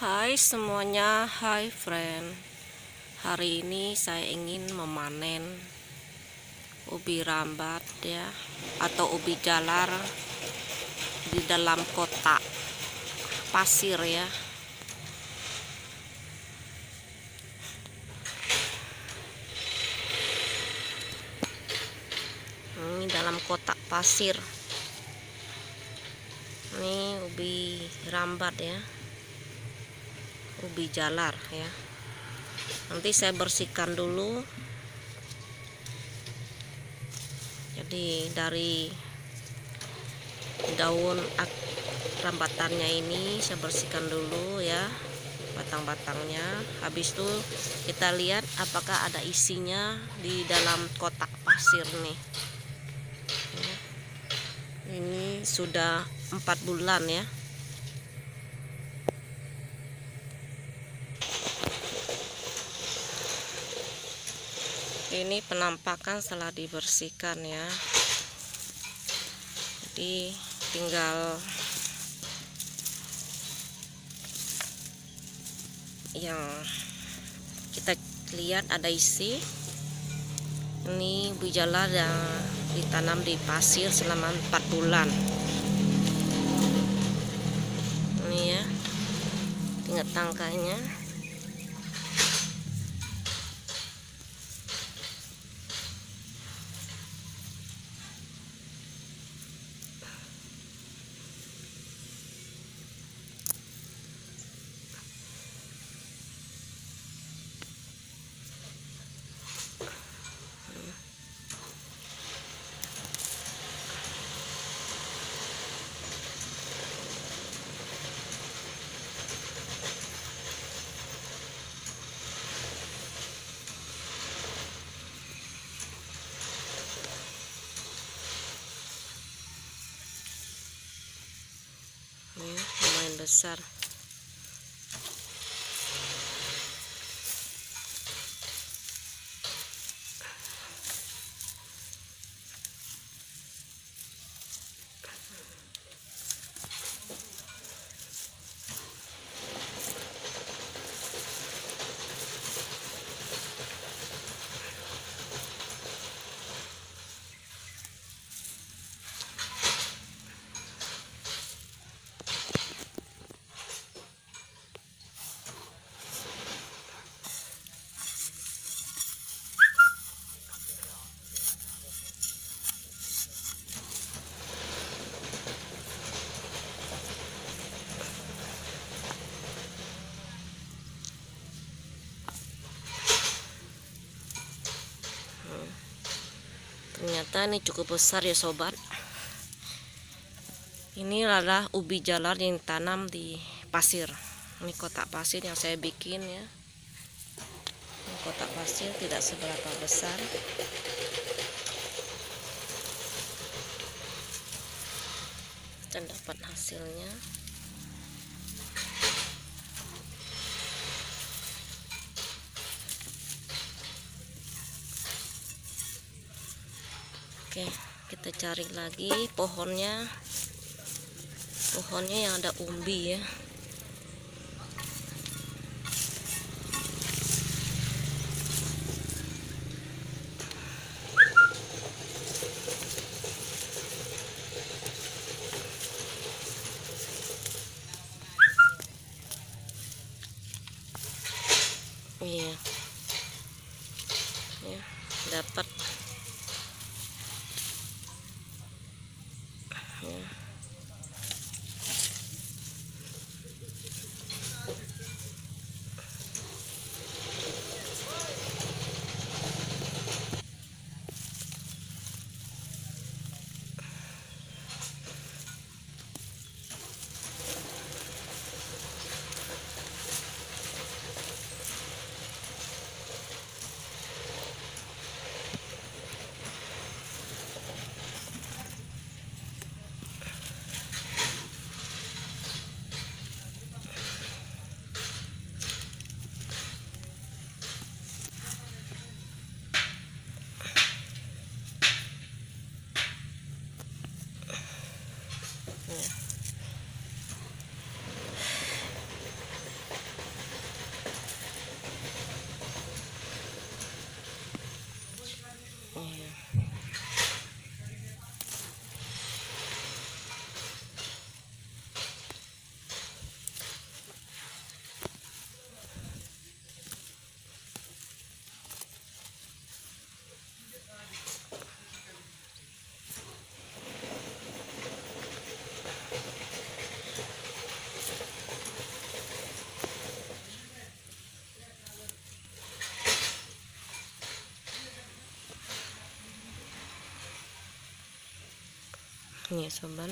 Hai semuanya, hai friend. Hari ini saya ingin memanen ubi rambat ya, atau ubi jalar di dalam kotak pasir ya. Ini dalam kotak pasir. Ini ubi rambat ya, ubi jalar ya. Nanti saya bersihkan dulu. Jadi dari daun rambatannya ini saya bersihkan dulu ya, batang-batangnya. Habis itu kita lihat apakah ada isinya di dalam kotak pasir nih. Ini sudah 4 bulan ya. Ini penampakan setelah dibersihkan ya. Jadi tinggal yang kita lihat ada isi. Ini ubi jalar yang ditanam di pasir selama 4 bulan. Ini ya, tinggal tangkainya. Ini lumayan besar. Ternyata ini cukup besar ya sobat. Ini adalah ubi jalar yang ditanam di pasir. Ini kotak pasir yang saya bikin ya. Ini kotak pasir tidak seberapa besar. Dan dapat hasilnya. Oke, kita cari lagi pohonnya yang ada umbi ya. Iya ya, dapat ya. Nih sobat.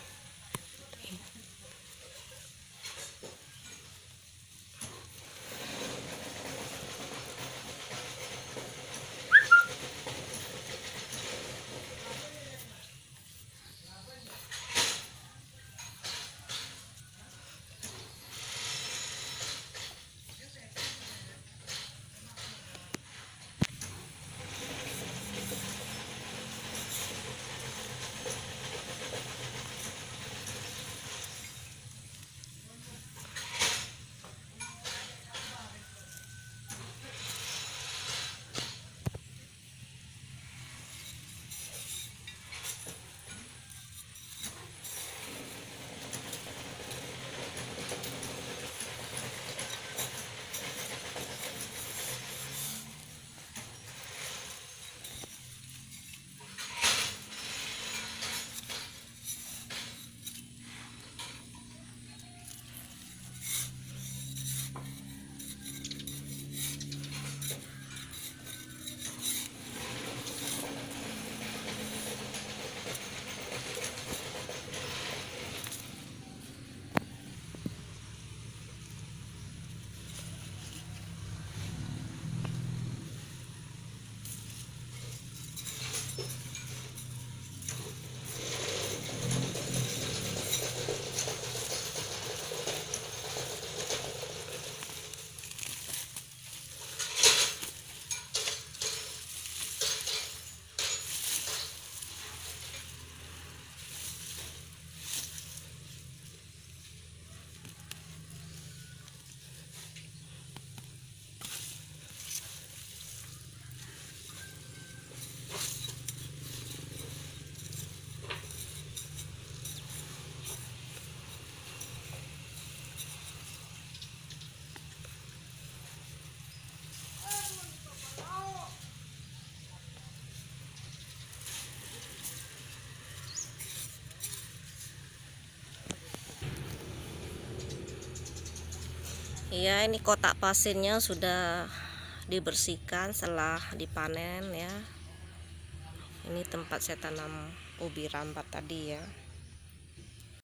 Ya, ini kotak pasirnya sudah dibersihkan setelah dipanen ya. Ini tempat saya tanam ubi rambat tadi ya.